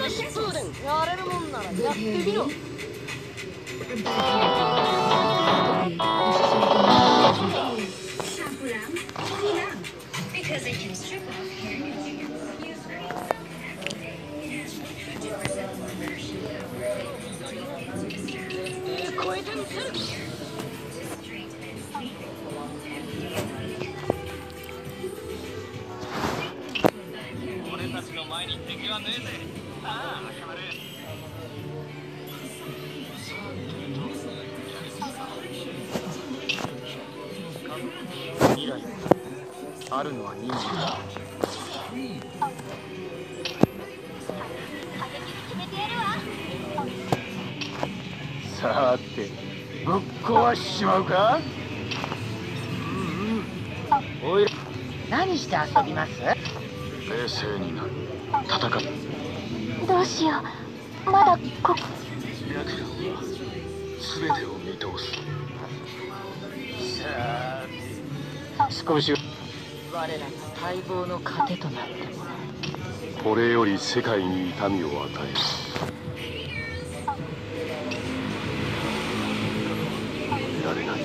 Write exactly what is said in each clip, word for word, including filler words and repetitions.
疾風伝やれるもんならやってみろ。俺たちの前に敵はねえぜ。ああ、赤丸。未来あるのは人間だ。さてぶっ壊しちまうか。うんうん。おい何して遊びます？ 冷静になる。戦う。 どうしよう。まだこ白夜は全てを見通す。さあ少し我らが待望の糧となってもらう。 これより世界に痛みを与える。見られない。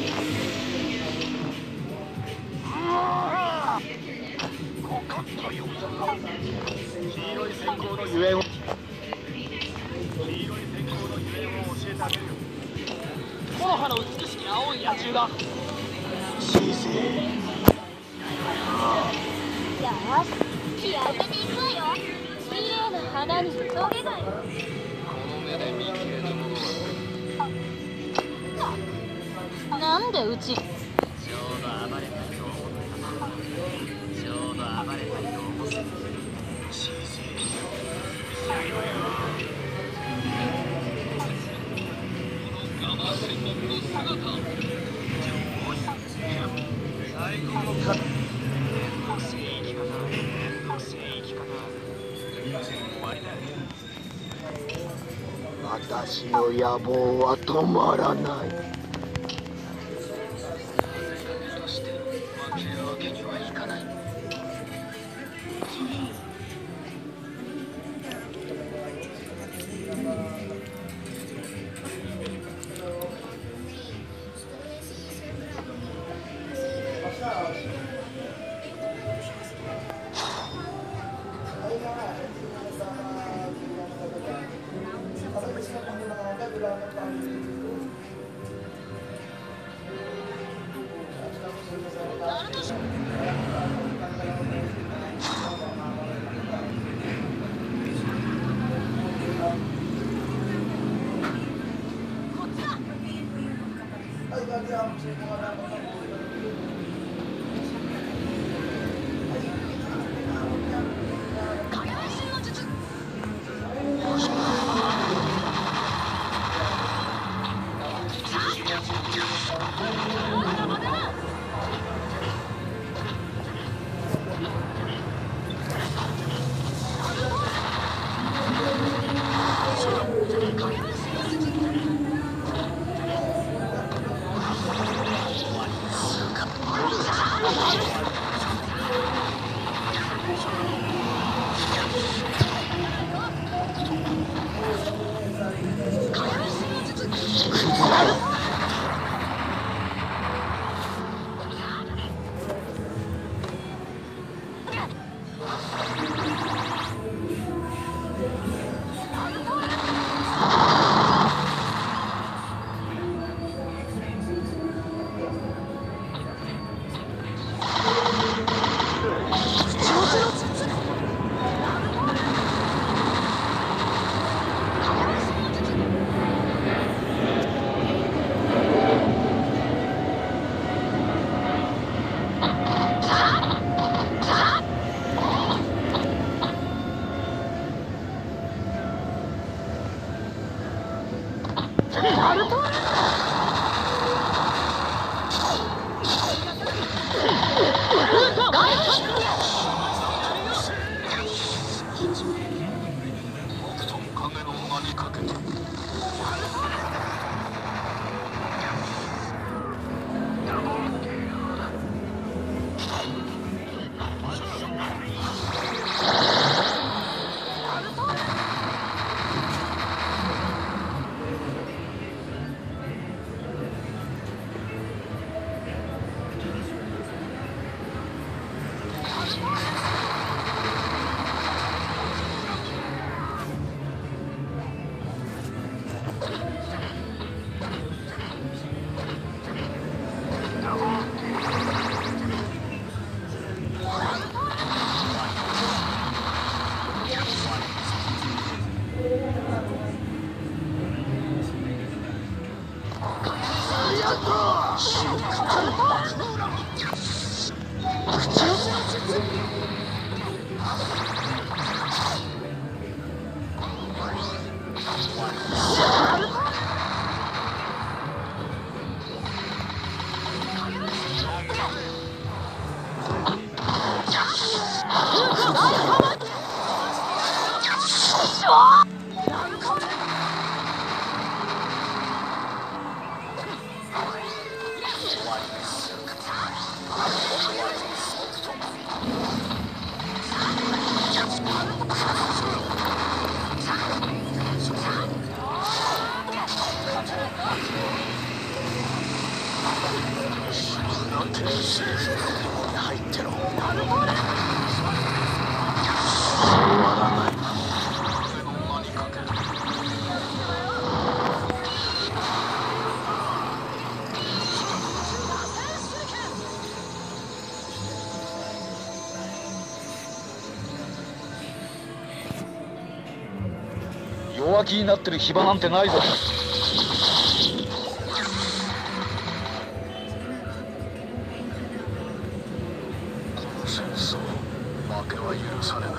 ご艦隊を黄色い閃光のゆえんを黄色い閃光のゆえんを教えてあげるよ。木の葉の美しき青い野獣だ。せいぜいよし、やめていくわよ。綺麗な花にトゲがよ。 この目で見切れたものはなんでうちちょうど暴れたりと思ったちょうど暴れたりと思ったせいぜいやるよ。このガマ戦略の姿最高のかめんどくせえ生き方めんどくせえ生き方終わりだ。私の野望は止まらない。そして負けるわけにはいかない。 入ってろ。終わらない。弱気になってる暇なんてないぞ。戦争、負けは許されない。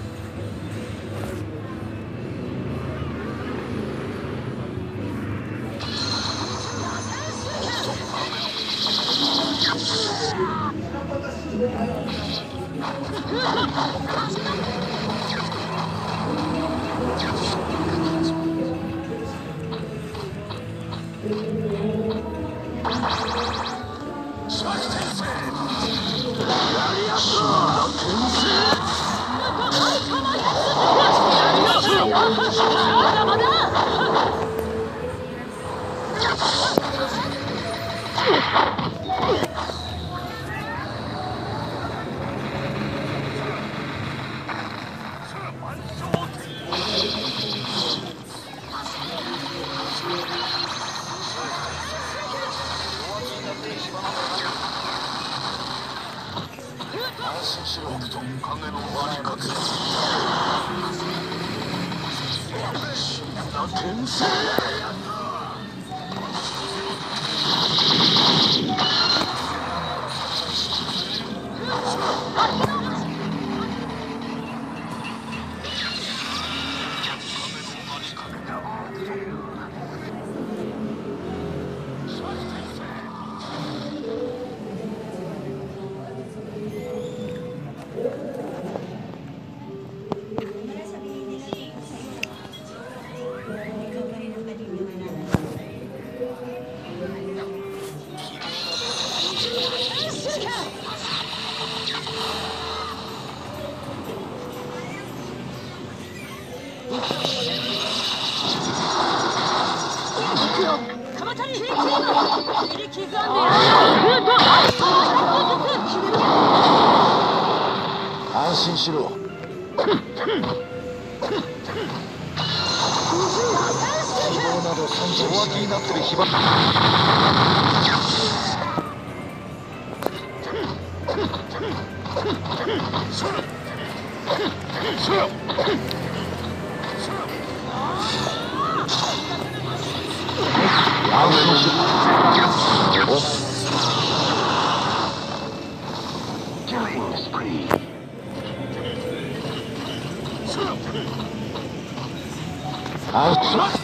安心しろ。影の輪にかけ。死んだ天才。安心しろ。希望など存在しない。弱気になってる暇。安心しろ。Killing spree. Out.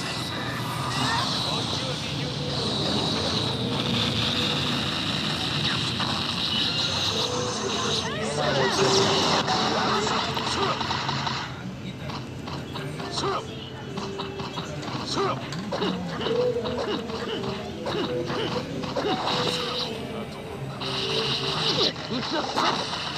行くぞ。